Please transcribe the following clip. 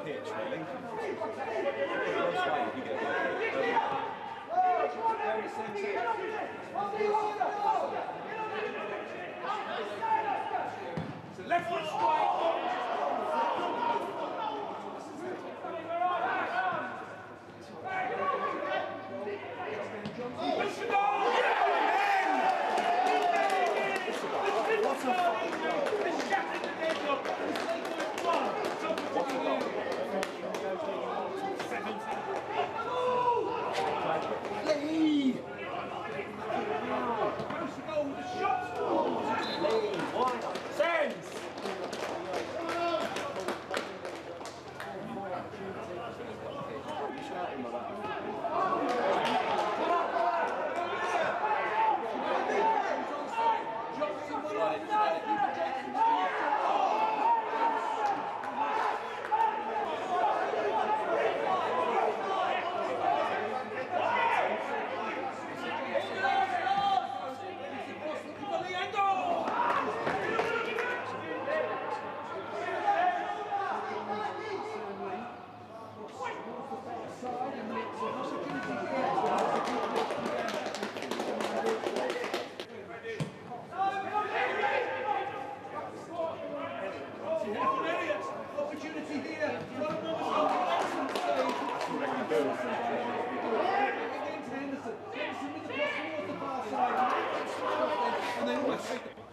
pitch, really. You get so left foot strike. Opportunity here. Against Henderson. Henderson with the cross towards the far side. And then